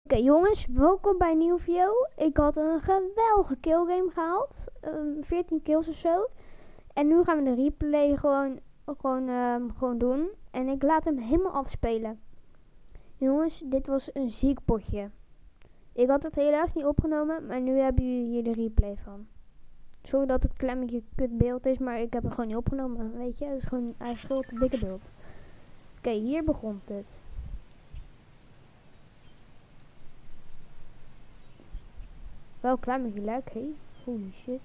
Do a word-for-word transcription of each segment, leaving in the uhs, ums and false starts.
Oké jongens, welkom bij een nieuwe video. Ik had een geweldige killgame gehaald. Um, veertien kills of zo. En nu gaan we de replay gewoon, gewoon, um, gewoon doen. En ik laat hem helemaal afspelen. Jongens, dit was een ziek potje. Ik had het helaas niet opgenomen, maar nu hebben jullie hier de replay van. Sorry dat het klein beetje kut beeld is, maar ik heb het gewoon niet opgenomen. Weet je, het is gewoon eigen schuld, een dikke beeld. Oké, hier begon het. Wel een klein beetje leuk, hé. Holy shit.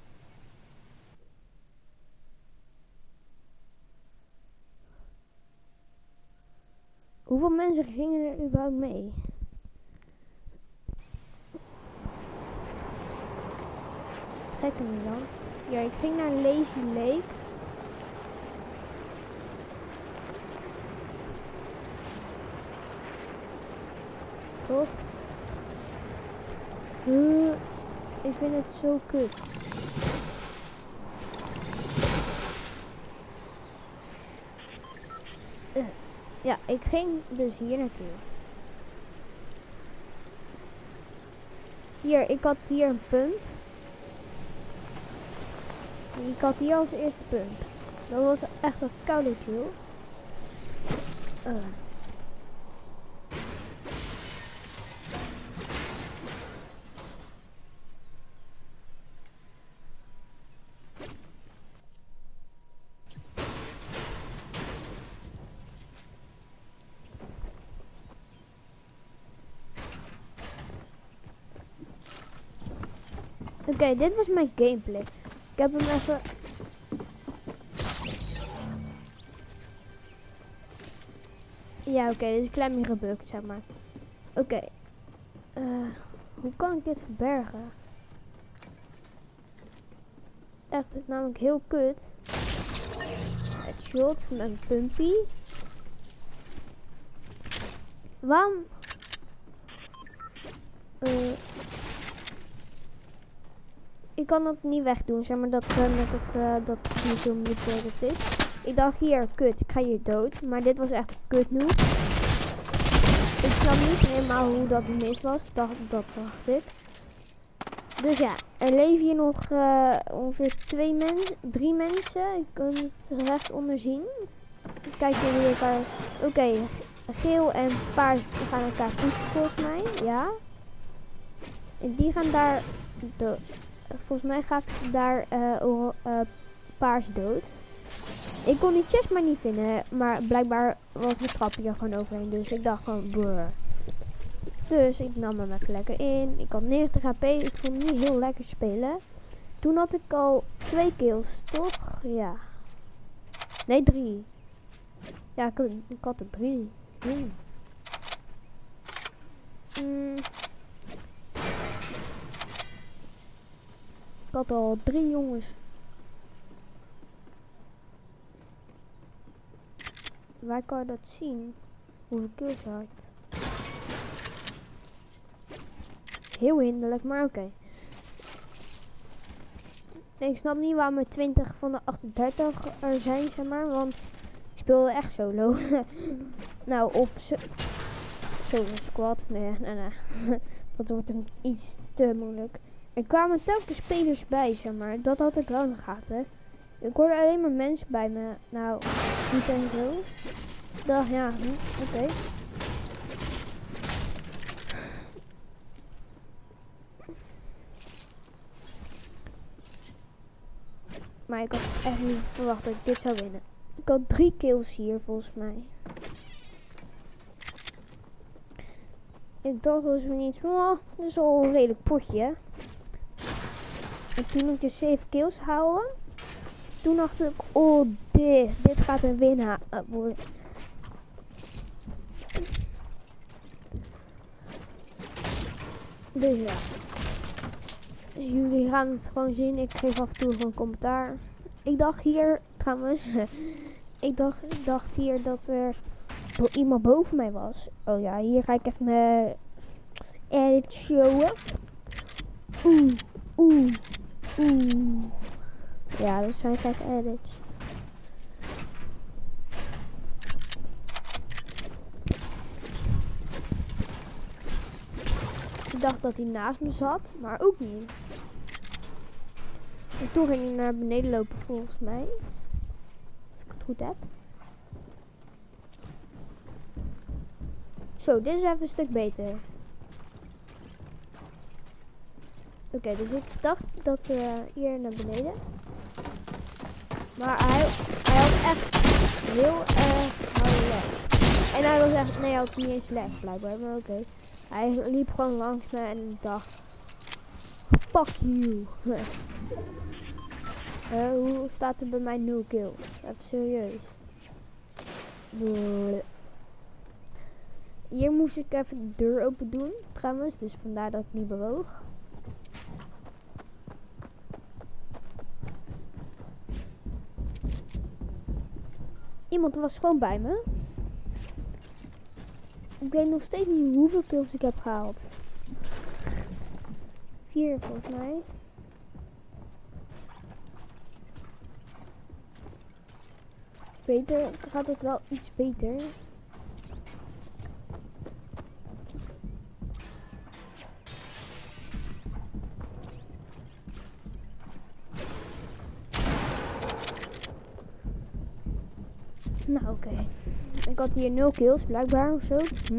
Hoeveel mensen gingen er überhaupt mee? Gekke niet dan. Ja, ik ging naar Lazy Lake. Toch? Uh, ik vind het zo kut. Uh, ja, ik ging dus hier naartoe. Hier, ik had hier een pump. Ik had hier als eerste pump. Dat was echt een koude kill. Uh. Oké, okay, dit was mijn gameplay. Ik heb hem even... Ja, oké, okay, dit is een klein beetje gebukt, zeg maar. Oké. Okay. Uh, hoe kan ik dit verbergen? Echt, het is namelijk heel kut. Headshot met een pumpy. Waarom? Uh, ik kan dat niet wegdoen, zeg maar, dat uh, met het, uh, dat niet zo moeilijk is. Ik dacht hier, kut, ik ga hier dood. Maar dit was echt kut nu. Ik snap niet helemaal hoe dat mis was. Dat, dat dacht ik. Dus ja, er leven hier nog uh, ongeveer twee mensen, drie mensen. Ik kan het recht onder zien. Kijk jullie elkaar. Oké, okay, geel en paars gaan elkaar pushen volgens mij. Ja. En die gaan daar dood. Volgens mij gaat daar uh, uh, paars dood. Ik kon die chest maar niet vinden, maar blijkbaar was de trap hier gewoon overheen, dus ik dacht gewoon brrr. Dus ik nam hem even lekker in. Ik had negentig H P, ik vond het niet heel lekker spelen. Toen had ik al twee kills, toch? Ja. Nee, drie. Ja, ik, ik had er drie. Hmm. Mm. Ik had al drie jongens. Waar kan je dat zien? Hoeveel kills je had? Heel hinderlijk, maar oké. Okay. Nee, ik snap niet waarom er twintig van de achtendertig er zijn, zeg maar. Want ik speelde echt solo. Nou, of so solo squad. Nee, nee, nee. Dat wordt hem iets te moeilijk. Er kwamen telkens spelers bij, zeg maar. Dat had ik wel in de gaten. Ik hoorde alleen maar mensen bij me. Nou, niet en zo. Ik dacht, ja, hm, oké. Okay. Maar ik had echt niet verwacht dat ik dit zou winnen. Ik had drie kills hier, volgens mij. Ik dacht dus niet, oh, dat is al een redelijk potje. En toen ik de zeven kills haalde, toen dacht ik, oh, dit, dit gaat een winnaar worden. Dus ja. Jullie gaan het gewoon zien. Ik geef af en toe gewoon commentaar. Ik dacht hier, trouwens, ik dacht, ik dacht hier dat er iemand boven mij was. Oh ja, hier ga ik even mijn edit showen. Oeh, oeh, oeh. Ja, dat zijn gekke edits. Ik dacht dat hij naast me zat, maar ook niet. Dus toen ging hij naar beneden lopen volgens mij. Als ik het goed heb. Zo, dit is even een stuk beter. Oké, okay, dus ik dacht dat uh, hier naar beneden. Maar hij, hij had echt heel erg harde leg. En hij was echt, nee, hij had niet eens leg blijkbaar, maar oké. Okay. Hij liep gewoon langs me en ik dacht, fuck you. uh, hoe staat er bij mij nul kills? Even serieus. Bleh. Hier moest ik even de deur open doen, trouwens, dus vandaar dat ik niet bewoog. Iemand was gewoon bij me. Ik weet nog steeds niet hoeveel kills ik heb gehaald. Vier volgens mij. Beter, gaat het wel iets beter. Nou oké. Okay. Ik had hier nul kills blijkbaar of zo. Hm.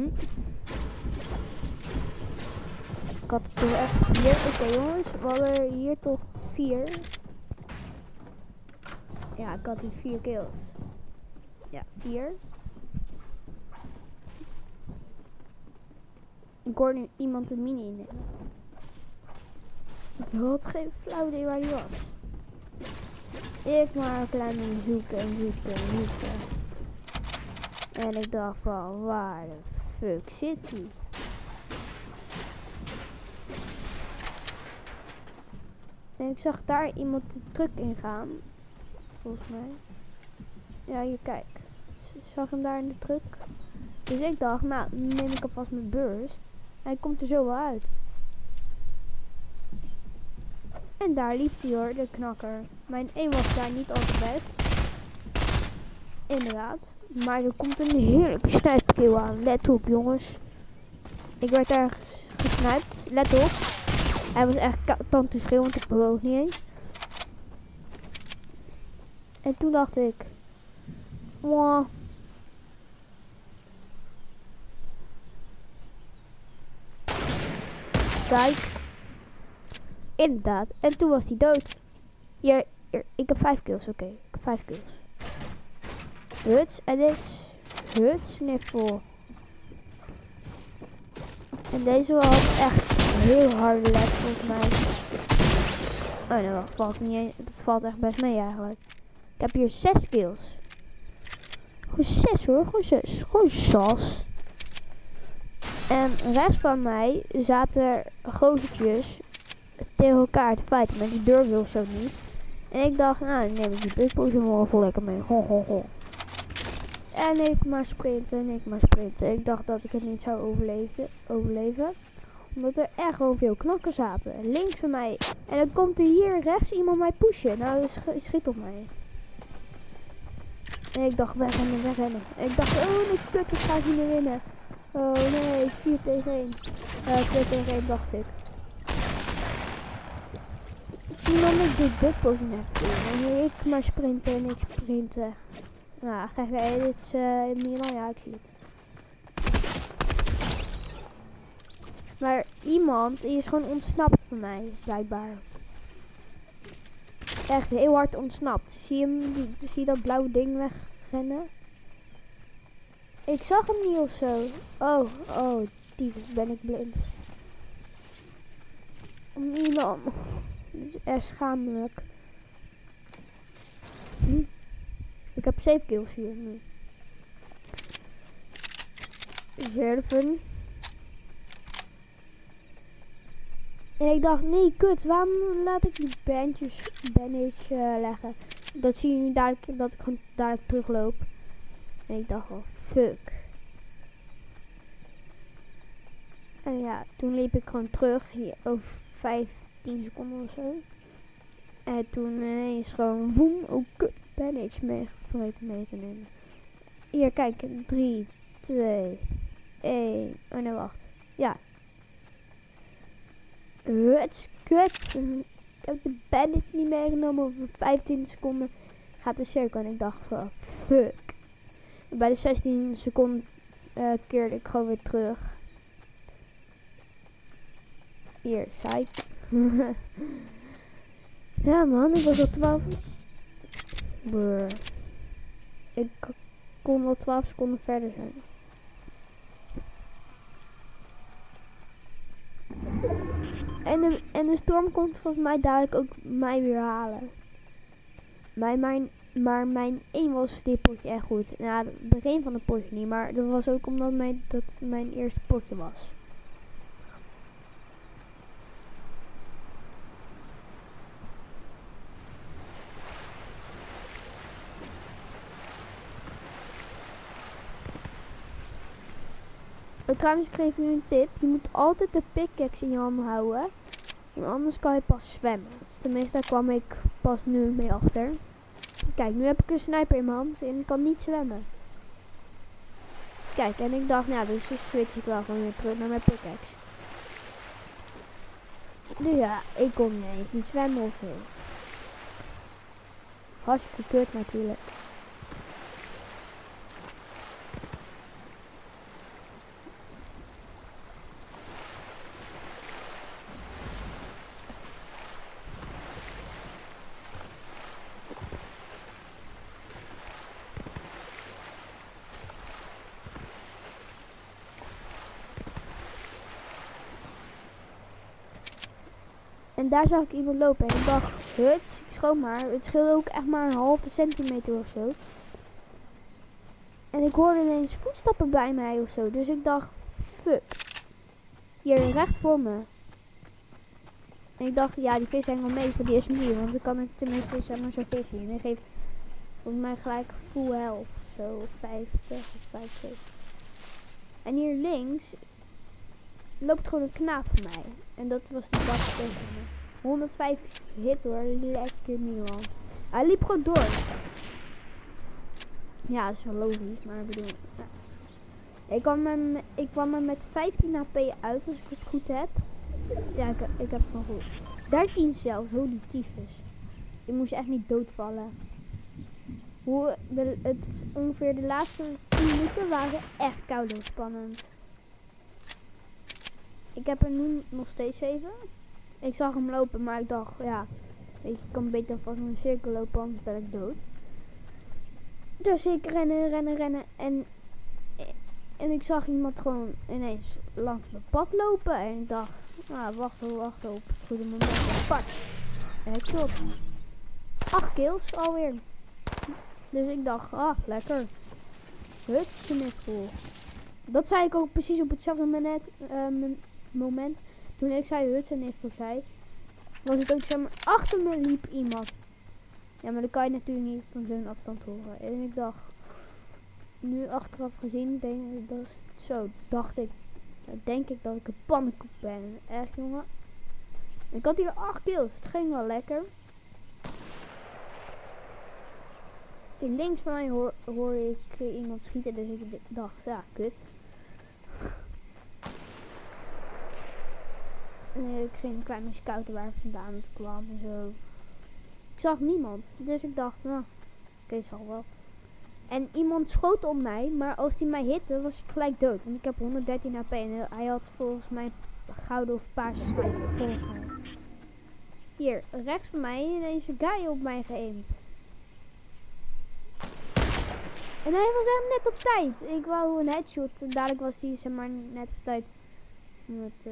Ik had er toch echt vier. Oké okay, jongens, we hadden hier toch vier. Ja, ik had hier vier kills. Ja, vier. Ik hoor nu iemand een mini in. Ik had geen flauw idee waar die was. Ik maar een klein beetje zoeken en zoeken en zoeken. En ik dacht van, waar de fuck zit hij? En ik zag daar iemand de truck ingaan. Volgens mij. Ja, hier kijk. Ik zag hem daar in de truck. Dus ik dacht, nou, neem ik alvast mijn burst. Hij komt er zo wel uit. En daar liep hij hoor, de knakker. Mijn aim was daar niet al te best. Inderdaad. Maar er komt een heerlijke snijpkill aan. Let op jongens. Ik werd daar gesniped. Let op. Hij was echt tand schreeuw, want ik bewoog niet eens. En toen dacht ik. Wow. Kijk. Inderdaad. En toen was hij dood. Hier, hier. Ik heb vijf kills. Oké. Okay. Ik heb vijf kills. Huts. En dit is hutsniffel. En deze had echt heel harde leg volgens mij. Oh nee, dat valt niet eens. Dat valt echt best mee eigenlijk. Ik heb hier zes kills. Gewoon zes hoor. Gewoon zes. Gewoon sas. En rechts van mij zaten er gozertjes tegen elkaar te fighten. Maar die deur wil zo niet. En ik dacht, nou dan neem ik die bigpotion wel even lekker mee. Ho, ho, ho. En ik maar sprinten en ik maar sprinten. Ik dacht dat ik het niet zou overleven. overleven omdat er echt wel veel knakken zaten. Links van mij. En dan komt er hier rechts iemand mij pushen. Nou, sch schiet op mij. En ik dacht, wegrennen, wegrennen. En ik dacht, oh nee, kut, ik ga niet meer winnen. Oh nee, vier tegen één. Uh, twee tegen één dacht ik. Iemand met dit bigpotion heeft. En ik maar sprinten en ik sprinten. Nou, kijk, hey, dit is uh, Milan, ja, ik zie het. Maar iemand die is gewoon ontsnapt van mij, blijkbaar. Echt heel hard ontsnapt. Zie je hem, die, zie je dat blauwe ding wegrennen? Ik zag hem niet of zo. Oh, oh, die ben ik blind. Milan. Dit is echt schamelijk. Hm? Ik heb zeven kills hier nu. zeven. En ik dacht, nee kut, waarom laat ik die bandjes, bandage uh, leggen? Dat zie je nu dadelijk, dat ik gewoon dadelijk terugloop. En ik dacht, oh fuck. En ja, toen liep ik gewoon terug, hier over vijftien seconden of zo. En toen ineens gewoon, woem, oh kut, bandage mee, vergeten mee te nemen. Hier, kijk, drie, twee, één, oh nee, wacht. Ja. Huts, kut. Ik heb de bandit niet meegenomen. Over vijftien seconden gaat de cirkel. En ik dacht van, fuck. Bij de zestien seconden uh, keerde ik gewoon weer terug. Hier, zij. Ja man, ik was al twaalf. Brr. Ik kon wel twaalf seconden verder zijn. En de, en de storm komt volgens mij dadelijk ook mij weer halen. Maar mijn, maar mijn één was dit potje echt goed. Nou, het begin van het potje niet, maar dat was ook omdat mijn, dat mijn eerste potje was. Oh, trouwens, ik geef u een tip. Je moet altijd de pickaxe in je handen houden. Want anders kan je pas zwemmen. Tenminste, daar kwam ik pas nu mee achter. Kijk, nu heb ik een sniper in mijn hand en ik kan niet zwemmen. Kijk, en ik dacht, nou, dus switch ik wel gewoon weer terug naar mijn pickaxe. Dus ja, ik kon niet eens niet zwemmen of zo. Hartstikke kut natuurlijk. En daar zag ik iemand lopen en ik dacht, huts, ik schoot maar. Het scheelde ook echt maar een halve centimeter of zo. En ik hoorde ineens voetstappen bij mij of zo. Dus ik dacht, fuck. Hier recht voor me. En ik dacht, ja, die vis hangt wel mee voor die S M G. Want dan kan ik tenminste zeg maar zo'n visje. En die geeft volgens mij gelijk full health. Zo, vijftig of vijftig. En hier links loopt gewoon een knaap van mij. En dat was de bak tegen me. honderdvijf hit hoor, lekker Milan. Hij liep gewoon door. Ja, dat is wel logisch, maar ik bedoel... Ja. Ik kwam er, ik kwam er met vijftien H P uit, als ik het goed heb. Ja, ik, ik heb het van goed. dertien zelfs, holy tyfus. Je moest echt niet doodvallen. Hoe, de, het, ongeveer de laatste tien minuten waren echt koude spannend. Ik heb er nu nog steeds zeven. Ik zag hem lopen, maar ik dacht, ja, weet je, ik kan beter vast in een cirkel lopen, anders ben ik dood. Dus ik rennen, rennen, rennen en, en ik zag iemand gewoon ineens langs mijn pad lopen. En ik dacht, nou, wachten, wachten op het goede moment. En pak, headshot. Acht kills alweer. Dus ik dacht, ah, lekker. Hutseniffel. Dat zei ik ook precies op hetzelfde moment. Uh, moment toen ik zei hutseniffel zei, was het ook zeg maar, achter me liep iemand. Ja, maar dat kan je natuurlijk niet van zo'n afstand horen. En ik dacht, nu achteraf gezien, denk ik, dat is zo, dacht ik, denk ik dat ik een pannenkoek ben. Echt jongen. Ik had hier acht kills, het ging wel lekker. En links van mij hoor, hoor ik iemand schieten, dus ik dacht, ja, kut. En ik ging een klein beetje scouten waar vandaan het kwam en zo. Ik zag niemand, dus ik dacht, nou, oké, okay, zal wel. En iemand schoot op mij, maar als hij mij hitte, was ik gelijk dood. Want ik heb honderddertien H P en hij had volgens mij gouden of paarse sniper, volgens mij. Hier, rechts van mij, ineens een guy op mij geëmd. En hij was echt net op tijd. Ik wou een headshot en dadelijk was hij zeg maar net op tijd om het uh,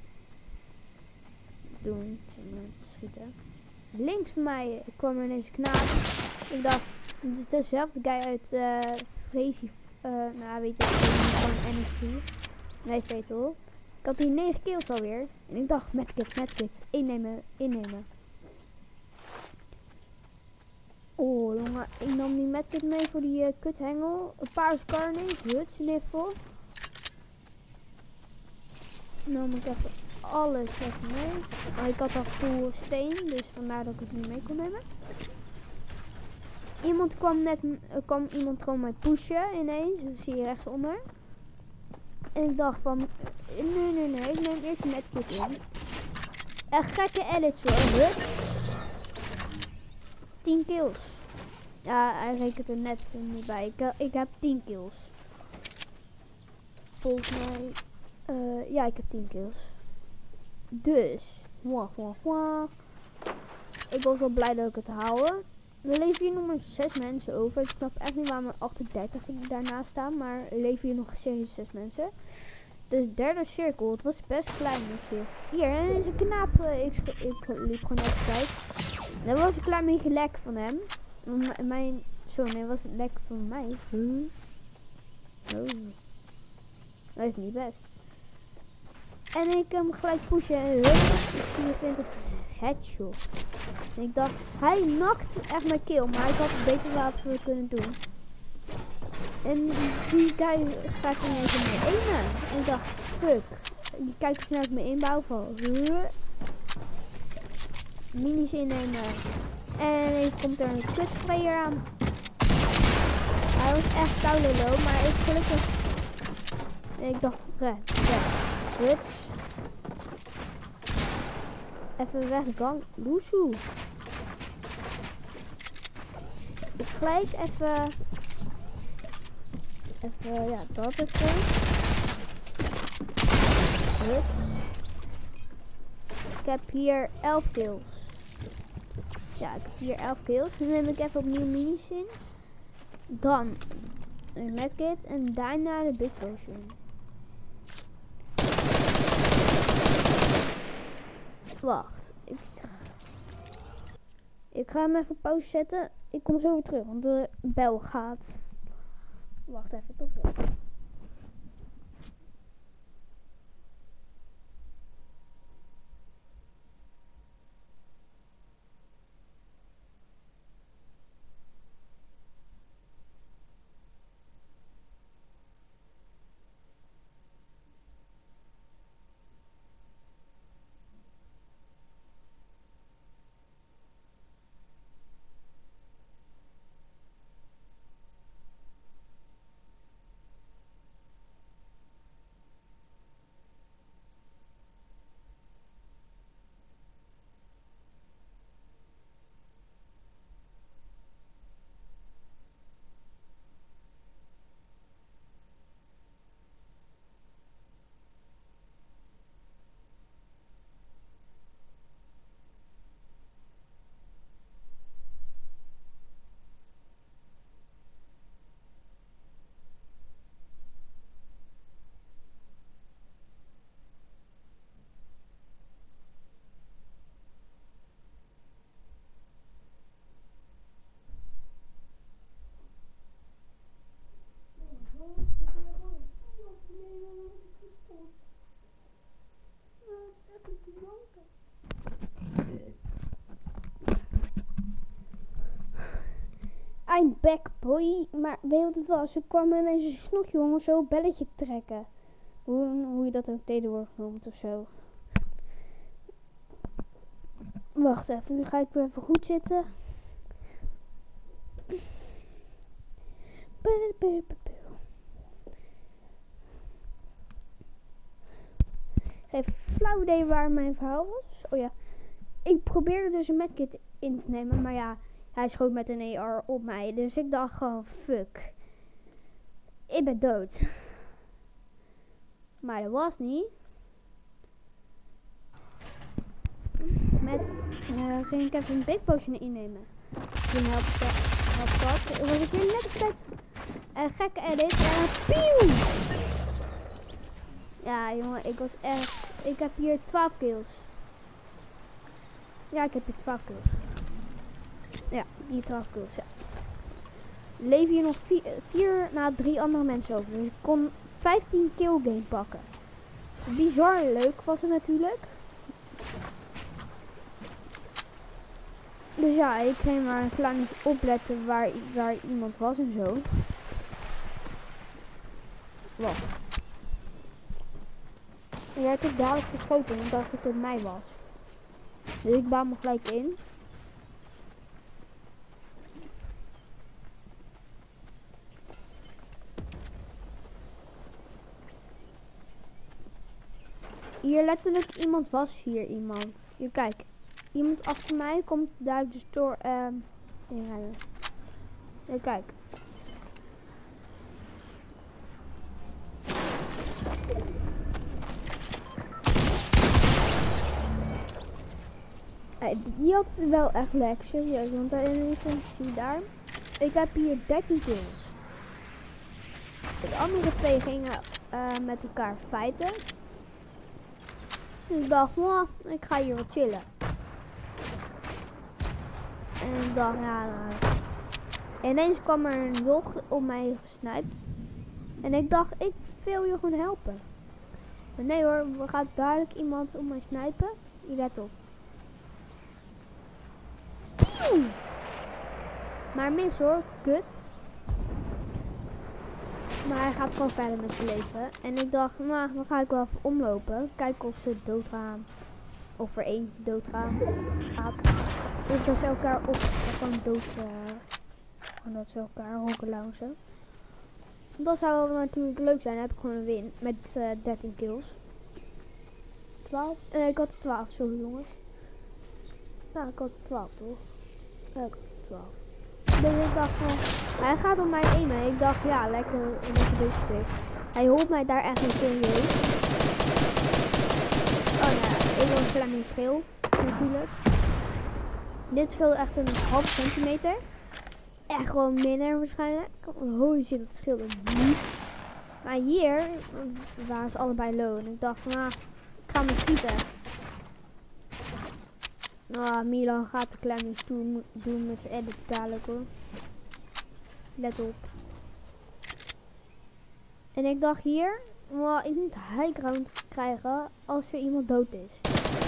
doen, zeg maar, te schieten. Links van mij kwam er ineens een knaap. Ik dacht, het is dezelfde guy uit uh, Crazy, uh, nou weet je, van N F T. Nee, Fatal. Ik had hier negen kills alweer. En ik dacht, medkit, medkit, innemen, innemen. Oh jongen, ik nam die medkit mee voor die uh, kuthengel. Een paar scarnings, hutsniffel. Nam ik even alles even mee. Maar ik had al full steen, dus vandaar dat ik het niet mee kon nemen. Iemand kwam net, uh, kwam iemand gewoon mij pushen ineens, dat zie je rechtsonder. En ik dacht van, nee nee nee, ik neem eerst een medkit in. Echt gekke edits hoor. Hup. tien kills. Ja, hij rekent er net niet bij. Ik, ik heb tien kills. Volgens mij... Uh, ja, ik heb tien kills. Dus... Mwah, mwah, mwah. Ik was wel blij dat ik het haalde. Er leven hier nog maar zes mensen over. Ik snap echt niet waarom er achtendertig daarnaast staan. Maar er leven hier nog serieus zes mensen. Dus derde cirkel. Het was best klein op zich. Hier, en is een knaap. Uh, ik, ik liep gewoon even tijd. Dat was een klein beetje lek van hem. M mijn... Zo, nee, was het lek van mij. Huh? Oh. Dat is niet best. En ik hem gelijk pushen. vierentwintig headshot. En ik dacht, hij nakt echt mijn kill. Maar ik had het beter laten kunnen doen. En die guy gaat ineens in mijn ene. En ik dacht, fuck. Je kijkt eens naar mijn inbouw van. Huh? Minis innemen. En ineens komt er een kutsprayer aan. Hij was echt koude low, maar ik gelukkig. En ik dacht, red, red, kuts. Even weg, gang, loesoe. Ik gelijk even. Even, ja, dat is zo. Hup. Ik heb hier elf kills. Ja, ik heb hier elf kills. Dan neem ik even opnieuw minis in. Dan een medkit en daarna de big potion. Wacht. Ik, ik ga hem even pauze zetten. Ik kom zo weer terug, want de bel gaat. Wacht even, tot zo. I'm back, boy. Maar weet je wat het was? Ze kwam ineens een snotje om zo belletje trekken. Hoe, hoe je dat ook tegenwoordig noemt of zo. Wacht even, nu ga ik weer even goed zitten. Even flauw idee waar mijn verhaal was. Oh ja. Ik probeerde dus een medkit in te nemen, maar ja, hij schoot met een A R op mij. Dus ik dacht gewoon, fuck. Ik ben dood. Maar dat was niet. Met, uh, ging ik even een big potion innemen. Toen helpt dat. Was ik hier net op tijd. Een gekke edit. En pieuw! Ja, jongen, ik was echt. Ik heb hier twaalf kills. Ja, ik heb hier twaalf kills. Ja, hier twaalf kills. Ja. Er leven hier nog vier, vier na drie andere mensen over. Dus ik kon vijftien kill game pakken. Bizar leuk was het natuurlijk. Dus ja, ik ging maar een klein opletten waar, waar iemand was en zo. Wacht. En jij hebt dadelijk geschoten en ik dacht dat het mij was. Dus ik bouw me gelijk in. hier letterlijk iemand was hier iemand. Hier kijk. Iemand achter mij komt daar dus door ehm inrijden. Hier kijk. Hey, die had wel echt lekker, serieus, want daar in zie daar. Ik heb hier dertien kills. De andere twee gingen uh, met elkaar fighten. Dus ik dacht, wow, ik ga hier wat chillen. En ik dacht, ja, nou. Ineens kwam er een log op mij gesniped. En ik dacht, ik wil je gewoon helpen. Maar nee hoor, er gaat duidelijk iemand op mij snipen. Je let op. Maar mis hoor, kut. Maar hij gaat gewoon verder met zijn leven. En ik dacht, nou, dan ga ik wel even omlopen. Kijken of ze doodgaan. Of er één doodgaat. Gaat. Dus dat ze elkaar op gewoon dood. Uh, gewoon dat ze elkaar hokken loungen. Dat zou wel natuurlijk leuk zijn. Dan heb ik gewoon een win. Met uh, dertien kills. twaalf? Uh, ik had twaalf, sorry jongens. Nou, ik had twaalf toch? Ja, ik had twaalf. Dus ik dacht, uh, hij gaat op mij aimen. Ik dacht, ja, lekker, lekker deze pick. Hij holt mij daar echt niet serieus. Oh nou ja, ik wil een Fleming schil, natuurlijk. Dit scheelt echt een half centimeter. Echt gewoon minder waarschijnlijk. Holy shit, dat scheelde niet. Maar hier waren ze allebei low. En ik dacht van, ah, ik ga me schieten. Nou, Milan gaat de Flemings doen, doen met zijn edit dadelijk hoor. Let op. En ik dacht hier, well, ik moet high ground krijgen als er iemand dood is.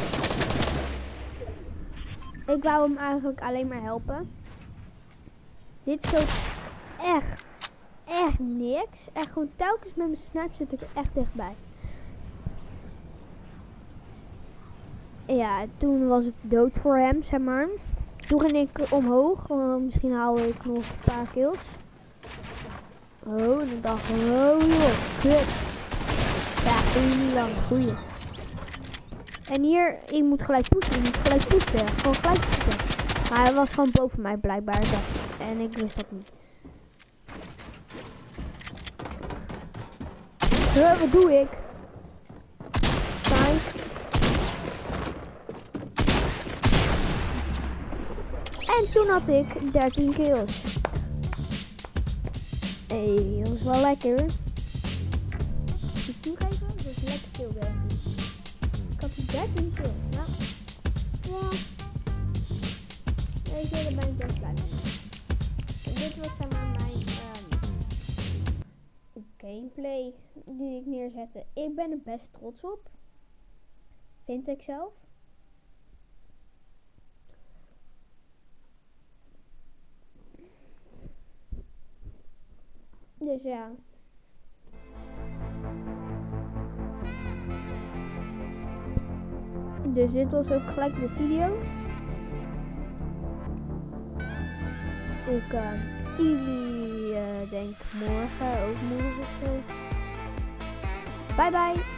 Ik wou hem eigenlijk alleen maar helpen. Dit scheelt echt, echt niks. Echt gewoon telkens met mijn snipe zit ik er echt dichtbij. Ja, toen was het dood voor hem, zeg maar. Toen ging ik omhoog. Uh, misschien haal ik nog een paar kills. Oh, en ik dacht, oh joh, kut. Ja, heel lang, goeie. En hier, ik moet gelijk poetsen, ik moet gelijk poetsen. Gewoon gelijk poetsen. Maar hij was gewoon boven mij blijkbaar. En ik wist dat niet. Huh, wat doe ik? Fijn. En toen had ik dertien kills. Hé, hey, dat was wel lekker. Moet ik toegeven? Dat is lekker veel werk. Ik had dertien kills. Nou. Wow. Weet je, daar ben ik best blij mee. En dit was zeg maar mijn um, gameplay die ik neerzette. Ik ben er best trots op. Vind ik zelf. Dus ja. Dus dit was ook gelijk de video. Ik uh, zie jullie uh, denk morgen ook morgen of zo. Bye bye.